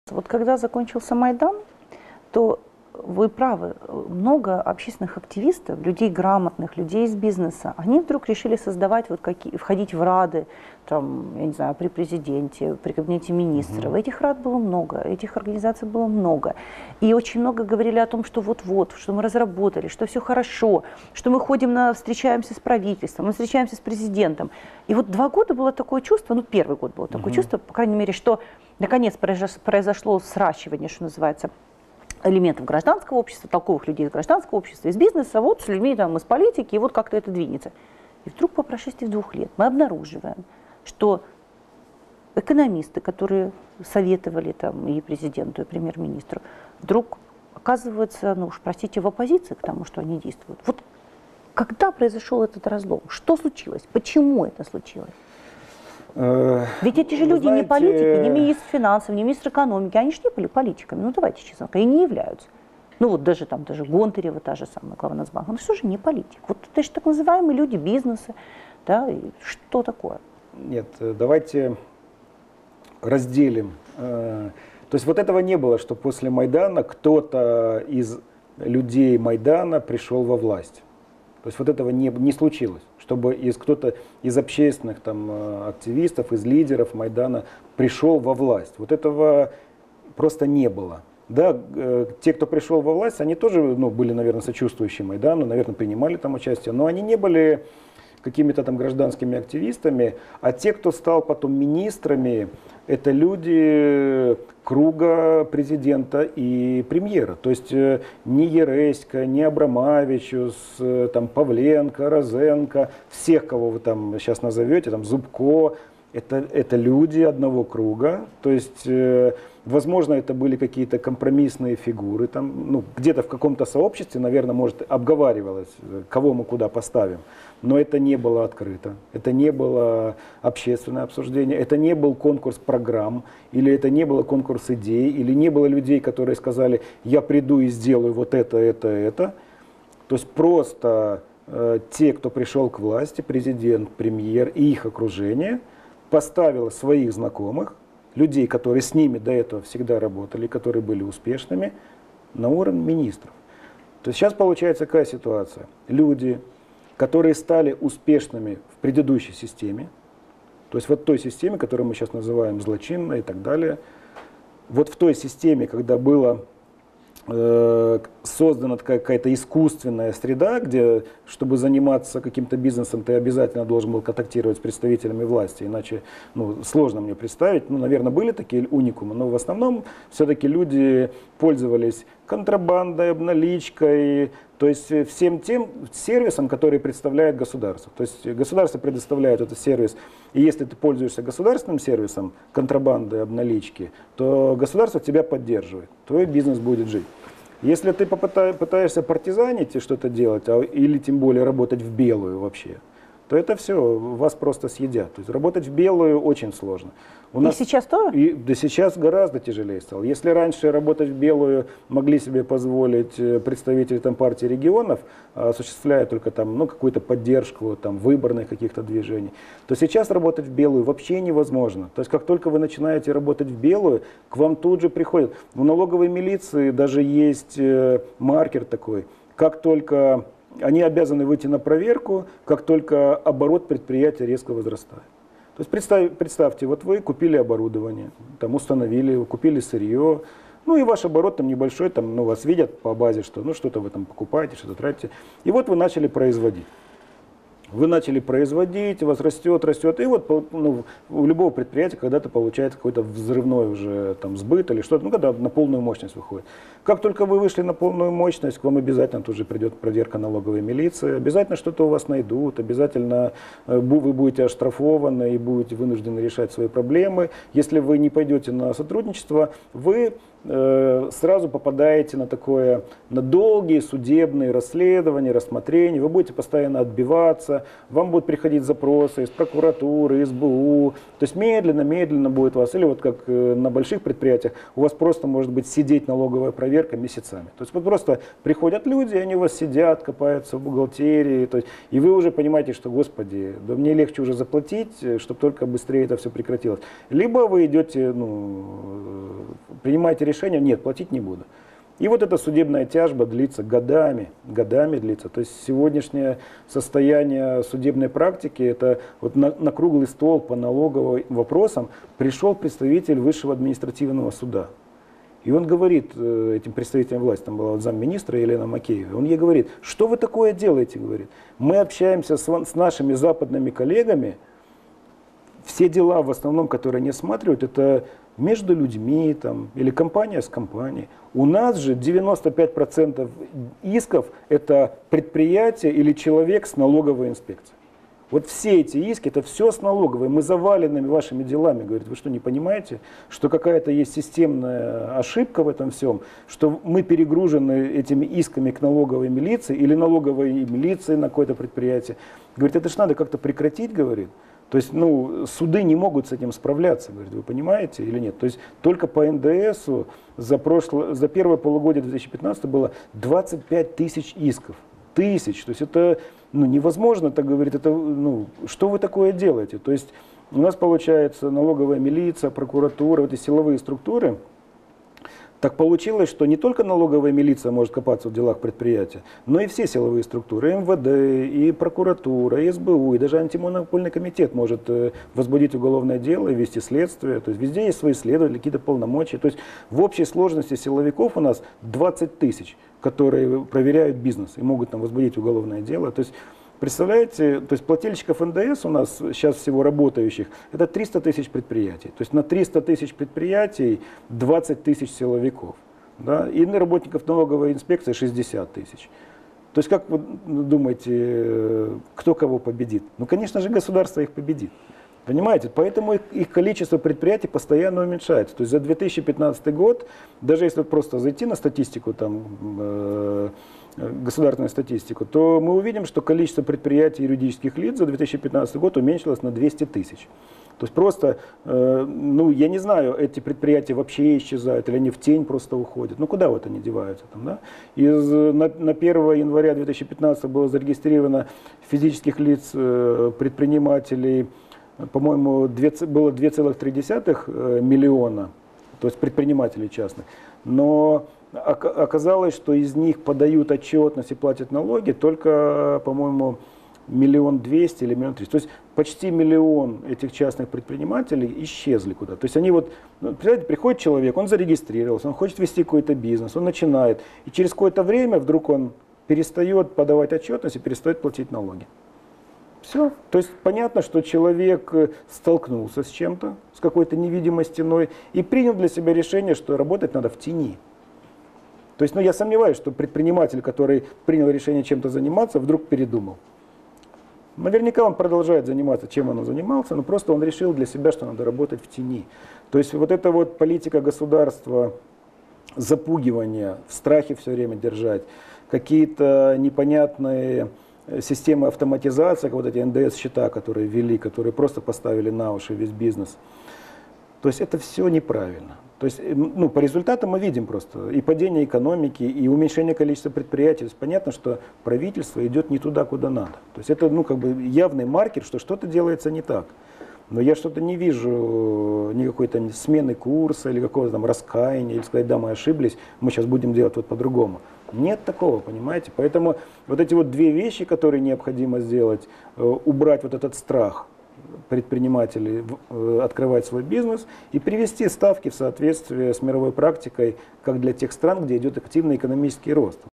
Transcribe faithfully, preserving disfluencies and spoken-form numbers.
Вот когда закончился Майдан, то вы правы, много общественных активистов, людей грамотных, людей из бизнеса, они вдруг решили создавать, вот какие, входить в рады, там, я не знаю, при президенте, при кабинете министров. Mm-hmm. Этих рад было много, этих организаций было много. И очень много говорили о том, что вот-вот, что мы разработали, что все хорошо, что мы ходим на, встречаемся с правительством, мы встречаемся с президентом. И вот два года было такое чувство, ну первый год было такое mm-hmm. чувство, по крайней мере, что наконец произошло сращивание, что называется, элементов гражданского общества, толковых людей из гражданского общества, из бизнеса, вот с людьми там, из политики, и вот как-то это двинется. И вдруг по прошествии двух лет мы обнаруживаем, что экономисты, которые советовали там, и президенту, и премьер-министру, вдруг оказываются, ну уж простите, в оппозиции к тому, что они действуют. Вот когда произошел этот разлом? Что случилось? Почему это случилось? Ведь эти же люди знаете, не политики, не министр финансов, не министр экономики, они же не были политиками, ну давайте честно, и не являются. Ну вот даже там, даже Гонтарева, та же самая глава Нацбанка, он все же не политик. Вот это же так называемые люди бизнеса, да, и что такое? Нет, давайте разделим. То есть вот этого не было, что после Майдана кто-то из людей Майдана пришел во власть. То есть вот этого не, не случилось, чтобы из, кто-то из общественных там, активистов, из лидеров Майдана пришел во власть. Вот этого просто не было. Да, э, те, кто пришел во власть, они тоже ну, были, наверное, сочувствующие Майдану, наверное, принимали там участие, но они не были какими-то там гражданскими активистами, а те, кто стал потом министрами, это люди круга президента и премьера. То есть э, ни Ересько, ни Абрамовичус, э, там, Павленко, Розенко, всех, кого вы там сейчас назовете, там, Зубко, это, это люди одного круга. То есть, э, возможно, это были какие-то компромиссные фигуры. Там, ну, где-то в каком-то сообществе, наверное, может, обговаривалось, кого мы куда поставим. Но это не было открыто, это не было общественное обсуждение, это не был конкурс программ, или это не было конкурс идей, или не было людей, которые сказали, я приду и сделаю вот это, это, это. То есть просто э, те, кто пришел к власти, президент, премьер и их окружение, поставило своих знакомых, людей, которые с ними до этого всегда работали, которые были успешными, на уровень министров. То есть сейчас получается какая ситуация? Люди, которые стали успешными в предыдущей системе, то есть вот той системе, которую мы сейчас называем злочинной и так далее, вот в той системе, когда было э, создана какая-то искусственная среда, где, чтобы заниматься каким-то бизнесом, ты обязательно должен был контактировать с представителями власти, иначе ну, сложно мне представить. Ну, наверное, были такие уникумы, но в основном все-таки люди пользовались контрабандой, обналичкой, то есть всем тем сервисом, который представляет государство. То есть государство предоставляет этот сервис, и если ты пользуешься государственным сервисом контрабанды, обналички, то государство тебя поддерживает, твой бизнес будет жить. Если ты пытаешься партизанить и что-то делать, а, или тем более работать в белую вообще, то это все, вас просто съедят. То есть работать в белую очень сложно. У и нас, сейчас тоже? И, да сейчас гораздо тяжелее стало. Если раньше работать в белую могли себе позволить представители там, партии регионов, осуществляя только там, ну, какую-то поддержку там, выборных каких-то движений, то сейчас работать в белую вообще невозможно. То есть как только вы начинаете работать в белую, к вам тут же приходят. В налоговой милиции даже есть э, маркер такой, как только они обязаны выйти на проверку, как только оборот предприятия резко возрастает. То есть представь, представьте, вот вы купили оборудование, там установили, купили сырье, ну и ваш оборот там небольшой, там, ну, вас видят по базе, что ну что-то вы там покупаете, что-то тратите, и вот вы начали производить. Вы начали производить, у вас растет, растет, и вот ну, у любого предприятия когда-то получается какой-то взрывной уже там сбыт или что-то, ну когда на полную мощность выходит. Как только вы вышли на полную мощность, к вам обязательно тут же придет проверка налоговой милиции, обязательно что-то у вас найдут, обязательно вы будете оштрафованы и будете вынуждены решать свои проблемы. Если вы не пойдете на сотрудничество, вы э, сразу попадаете на такое, на долгие судебные расследования, рассмотрения, вы будете постоянно отбиваться, вам будут приходить запросы из прокуратуры, из Бэ У, то есть медленно-медленно будет вас, или вот как э, на больших предприятиях, у вас просто может быть сидеть налоговая проверка месяцами. То есть вот просто приходят люди, они у вас сидят, копаются в бухгалтерии, то есть, и вы уже понимаете, что, господи, да мне легче уже заплатить, чтобы только быстрее это все прекратилось. Либо вы идете, ну, принимаете решение, нет, платить не буду. И вот эта судебная тяжба длится годами, годами длится. То есть сегодняшнее состояние судебной практики, это вот на, на круглый стол по налоговым вопросам пришел представитель Высшего административного суда. И он говорит этим представителям власти, там была вот замминистра Елена Макеева, он ей говорит, что вы такое делаете, говорит. Мы общаемся с, с нашими западными коллегами, все дела в основном, которые они осматривают, это между людьми там, или компания с компанией. У нас же девяносто пять процентов исков это предприятие или человек с налоговой инспекцией. Вот все эти иски, это все с налоговой. Мы завалены вашими делами. Говорит, вы что, не понимаете, что какая-то есть системная ошибка в этом всем, что мы перегружены этими исками к налоговой милиции или налоговой милиции на какое-то предприятие. Говорит, это же надо как-то прекратить, говорит. То есть, ну, суды не могут с этим справляться, говорит, вы понимаете или нет? То есть, только по эн дэ эсу за, прошлое, за первое полугодие две тысячи пятнадцатого было двадцать пять тысяч исков. Тысяч. То есть, это ну, невозможно, так говорит, это, ну, что вы такое делаете? То есть, у нас получается налоговая милиция, прокуратура, вот эти силовые структуры. Так получилось, что не только налоговая милиция может копаться в делах предприятия, но и все силовые структуры, эм вэ дэ, и прокуратура, и эс бэ у, и даже антимонопольный комитет может возбудить уголовное дело и вести следствие. То есть везде есть свои следователи, какие-то полномочия. То есть в общей сложности силовиков у нас двадцать тысяч, которые проверяют бизнес и могут там возбудить уголовное дело. То есть представляете, то есть плательщиков эн дэ эс у нас сейчас всего работающих, это триста тысяч предприятий. То есть на триста тысяч предприятий двадцать тысяч силовиков. Да? И на работников налоговой инспекции шестьдесят тысяч. То есть как вы думаете, кто кого победит? Ну, конечно же, государство их победит. Понимаете? Поэтому их, их количество предприятий постоянно уменьшается. То есть за две тысячи пятнадцатый год, даже если просто зайти на статистику, там, э, государственную статистику, то мы увидим, что количество предприятий и юридических лиц за две тысячи пятнадцатый год уменьшилось на двести тысяч. То есть просто, э, ну, я не знаю, эти предприятия вообще исчезают, или они в тень просто уходят. Ну, куда вот они деваются там, да? Из, на, на первое января две тысячи пятнадцатого было зарегистрировано физических лиц, э, предпринимателей, по-моему, было две целых три десятых миллиона, то есть предпринимателей частных. Но оказалось, что из них подают отчетность и платят налоги только, по-моему, миллион двести или миллион триста. То есть почти миллион этих частных предпринимателей исчезли куда-то. То есть они вот, представляете, приходит человек, он зарегистрировался, он хочет вести какой-то бизнес, он начинает, и через какое-то время вдруг он перестает подавать отчетность и перестает платить налоги. Все. То есть понятно, что человек столкнулся с чем-то, с какой-то невидимой стеной, и принял для себя решение, что работать надо в тени. То есть, ну, я сомневаюсь, что предприниматель, который принял решение чем-то заниматься, вдруг передумал. Наверняка он продолжает заниматься, чем он занимался, но просто он решил для себя, что надо работать в тени. То есть вот эта вот политика государства, запугивания, в страхе все время держать, какие-то непонятные системы автоматизации, как вот эти эн дэ эс-счета, которые ввели, которые просто поставили на уши весь бизнес. То есть это все неправильно. То есть, ну, по результатам мы видим просто и падение экономики, и уменьшение количества предприятий. То есть понятно, что правительство идет не туда, куда надо. То есть это, ну, как бы явный маркер, что что-то делается не так. Но я что-то не вижу никакой там смены курса или какого-то там раскаяния, или сказать, да, мы ошиблись, мы сейчас будем делать вот по-другому. Нет такого, понимаете? Поэтому вот эти вот две вещи, которые необходимо сделать, убрать вот этот страх предпринимателей открывать свой бизнес и привести ставки в соответствие с мировой практикой, как для тех стран, где идет активный экономический рост.